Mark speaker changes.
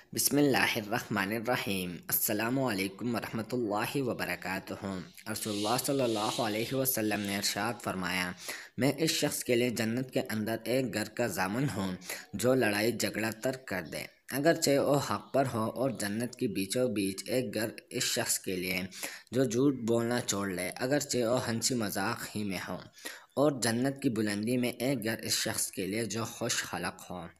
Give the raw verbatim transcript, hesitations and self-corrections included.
Speaker 1: बिस्मिल्लाहिर्रहमानिर्रहीम अस्सलामुअलैकुम वरहमतुल्लाहि वबरकातुहू। रसूलुल्लाह सल्लल्लाहु अलैहि वसल्लम ने इरशाद फरमाया, मैं इस शख्स के लिए जन्नत के अंदर एक घर का ज़ामन हूँ जो लड़ाई झगड़ा तर्क कर दे, अगरचे वो हक़ पर हो। और जन्नत की बीचों बीच एक घर इस शख्स के लिए जो झूठ बोलना छोड़ ले, अगरचे वो हंसी मजाक ही में हो। और जन्नत की बुलंदी में एक घर इस शख्स के लिए जो खुश खलक हो।